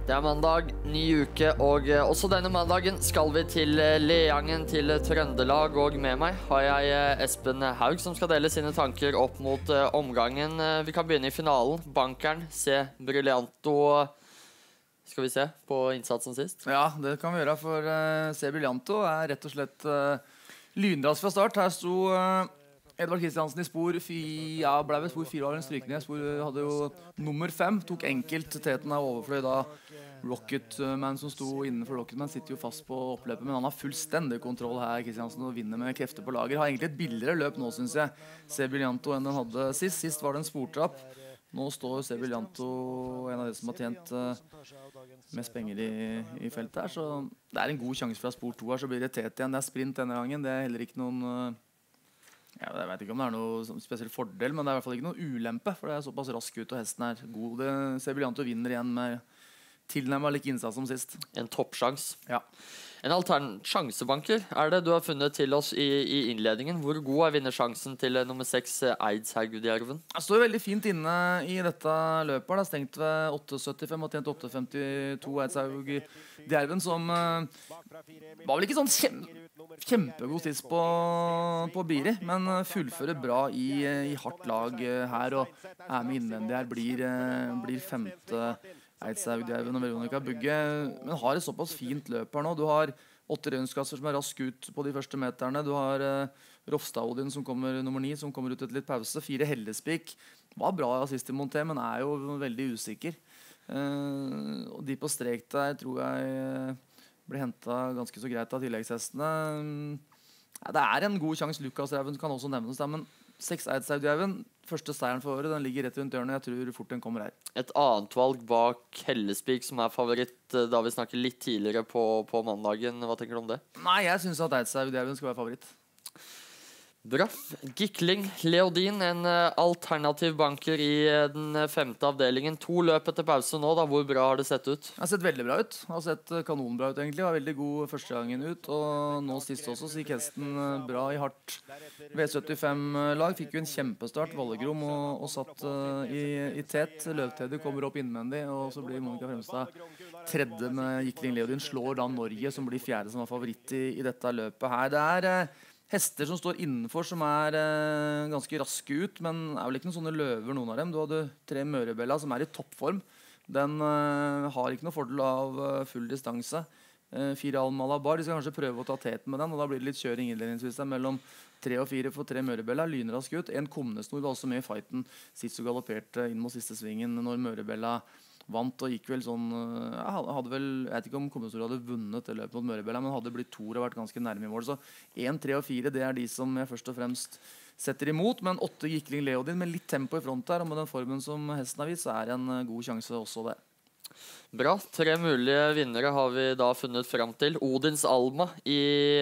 Det er mandag, ny uke, og også denne mandagen skal vi til Leangen, til Trøndelag, og med meg har jeg Espen Haug som skal dele sine tanker opp mot omgangen. Vi kan begynne i finalen. Bankeren, Se Brillianto. Skal vi se på innsatsen sist? Ja, det kan vi gjøre, for Se Brillianto er rett og slett lynrask fra start. Her sto Edvard Kristiansen i spor 4, ble ved spor 4 var en strykning. Spor hadde jo nummer 5, tok enkelt teten av overfløy da. Rocketman som sto innenfor Rocketman sitter jo fast på oppløpet, men han har fullstendig kontroll her, Kristiansen, og vinner med krefter på lager. Har egentlig et billigere løp nå, synes jeg, Se Brillianto enn den hadde sist. Sist var det en sportrapp. Nå står Se Brillianto en av de som har tjent mest penger i feltet her, så det er en god sjanse fra spor 2 her, så blir det tet igjen. Det er sprint denne gangen, det er heller ikke noen... Jeg vet ikke om det er noe spesiell fordel, men det er i hvert fall ikke noe ulempe, for det er såpass rask ut, og hesten er god. Se Brillianto vinner igjen med tilnærmet like innsats som sist. En toppsjans. Ja. En sjansebanker er det du har funnet til oss i innledningen. Hvor god er vinnersjansen til nummer 6, Eidshaug Djerven? Jeg står veldig fint inne i dette løpet. Det er stengt ved 8,75 og tjent 8,52 Eidshaug Djerven, som var vel ikke sånn kjempegod sist på Biri, men fullfører bra i hardt lag her, og er med innvendig her, blir femte Eidshaug Djerven og Veronica Bugge, men har et såpass fint løp her nå. Du har 8 rønnskasser som er rask ut på de første meterne. Du har Rofstad-Odin som kommer nummer 9, som kommer ut etter litt pause. 4 Hellespik var bra sist i Monté, men er jo veldig usikker. Og de på strek der tror jeg blir hentet ganske så greit av tilleggshestene. Ja, det er en god sjanse. Lukas Rauven kan også nevnes der, men 6 Eidshaug Djerven, første seieren for året, den ligger rett rundt hjørnet. Jeg tror fort den kommer her. Et annet valg bak Hellespik som er favoritt da vi snakker litt tidligere på mandagen. Hva tenker du om det? Nei, jeg synes at Eidshaug Djerven skal være favoritt. Bra. Gikling Leodin, en alternativ banker i den 5. avdelingen. 2 løp etter pause nå da. Hvor bra har det sett ut? Det har sett veldig bra ut. Det har sett kanonbra ut egentlig. Var veldig god første gangen ut. Og nå sist også så gikk hesten bra i hardt V75-lag. Fikk jo en kjempestart, Vallegrom, og satt i tet. Løvteder kommer opp innvendig, og så blir Monica Fremstad tredje med Gikling Leodin. Slår da Norge, som blir fjerde som var favoritt i dette løpet her. Det er hester som står innenfor, som er ganske raske ut, men er vel ikke noen sånne løver, noen av dem. Du hadde 3 Mørebella som er i toppform. Den har ikke noe fordel av full distanse. 4 Al-Malabar, de skal kanskje prøve å ta teten med den, og da blir det litt kjøring innledningsvis mellom 3 og 4 for 3 Mørebella. Lynrask ut. En Komnesnor var også med i fighten sist og galopperte inn mot siste svingen når Mørebella vant, og gikk vel sånn hadde vel, jeg vet ikke om Komnesnor hadde vunnet det løpet mot Mørebella, men hadde blitt 2 og vært ganske nærme i mål, så 1, 3 og 4 det er de som jeg først og fremst setter imot, men 8 Gikling Leodin med litt tempo i front her, og med den formen som hesten har vist, så er en god sjanse også det. Bra, 3 mulige vinnere har vi da funnet frem til. Odins Alma i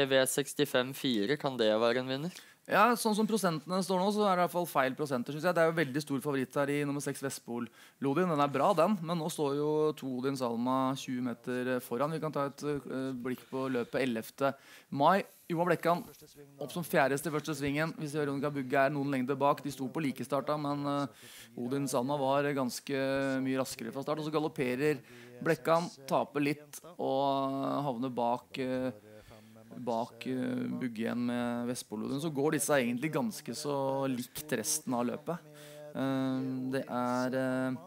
V65-4, kan det være en vinner? Ja, sånn som prosentene står nå, så er det i hvert fall feil prosenter, synes jeg. Det er jo veldig stor favoritt her i nummer 6 Vestpol Lodin. Den er bra, den, men nå står jo 2 Odins Alma 20 meter foran. Vi kan ta et blikk på løpet 11. mai. Johan Blekkan opp som fjerdeste i første svingen. Hvis Veronica Bugge er noen lengde bak. De sto på likestarta, men Odins Alma var ganske mye raskere fra start. Og så galopperer Blekkan, taper litt og havner bak Bugge igjen med Vestpolodin, så går disse egentlig ganske så likt resten av løpet. Det er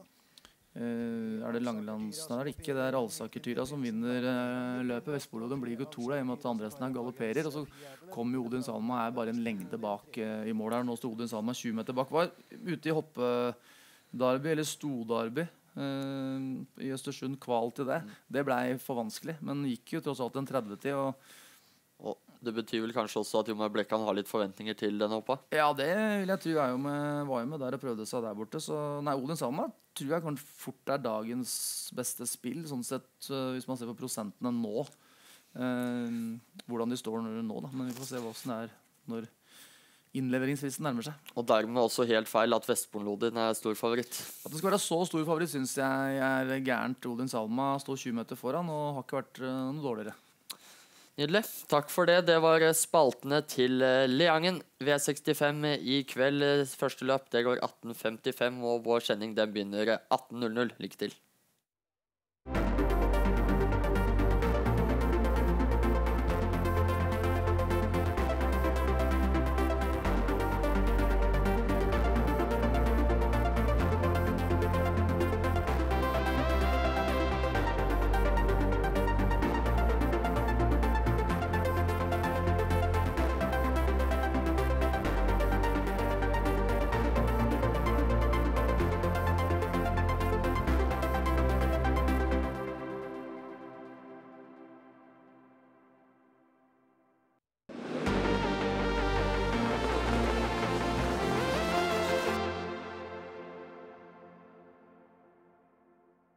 det Langelandsen, er det ikke? Det er Alsaker-Tyra som vinner løpet. Vestpolodin blir ikke 2 da, i og med at andre hesten galopperer, og så kommer Odins Alma, er bare en lengde bak i mål her. Nå står Odins Alma 20 meter bak, var ute i hoppedarby, eller stodarby i Østersund, kval til det. Det ble for vanskelig, men gikk jo tross alt en 30-tid, og det betyr vel kanskje også at Johan Blekkan har litt forventninger til den hoppa? Ja, det vil jeg tro. Jeg var jo med der og prøvde seg der borte. Så nei, Odins Alma tror jeg kan fort er dagens beste spill, sånn sett, hvis man ser på prosentene nå. Hvordan de står nå da. Men vi får se hvordan det er når innleveringsfristen nærmer seg. Og dermed også helt feil at Vestpolodin er stor favoritt. At det skal være så stor favoritt synes jeg er gærent. Odins Alma står 20 meter foran og har ikke vært noe dårligere. Nydelig. Takk for det. Det var spaltene til Leangen. V65 i kveld. Første løp det går 18.55, og vår sending den begynner 18.00. Lykke til.